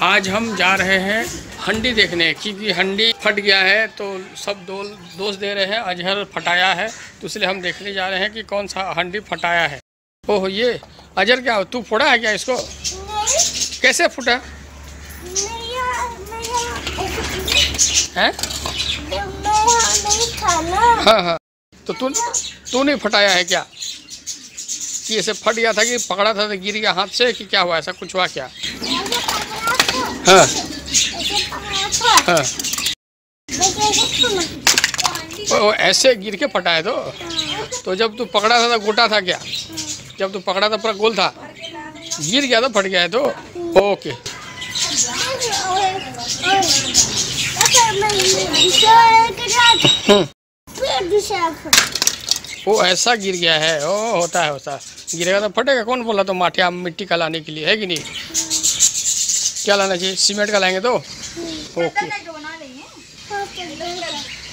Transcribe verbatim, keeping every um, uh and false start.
आज हम जा रहे हैं हंडी देखने, क्योंकि हंडी फट गया है तो सब दो दोस्त दे रहे हैं। अजहर फटाया है तो इसलिए हम देखने जा रहे हैं कि कौन सा हंडी फटाया है। ओह ये अजहर, क्या तू फोड़ा है क्या इसको? नहीं। कैसे फूटा है? हाँ हाँ, तो तू तू नहीं फटाया है क्या? कि ऐसे फट गया था कि पकड़ा था तो गिर गया हाथ से, कि क्या हुआ? ऐसा कुछ हुआ क्या? हाँ हाँ, ओ, ऐसे गिर के फटा है तो तो जब तू पकड़ा था तो गोटा था क्या? जब तू पकड़ा था पूरा गोल था, गिर गया तो फट गया है तो ओके। वो ऐसा गिर गया है, ओ होता है होता है, गिरेगा तो फटेगा। कौन बोला तो माठिया मिट्टी का लाने के लिए, है कि नहीं? क्या लाना चाहिए? सीमेंट का लाएंगे तो ओके।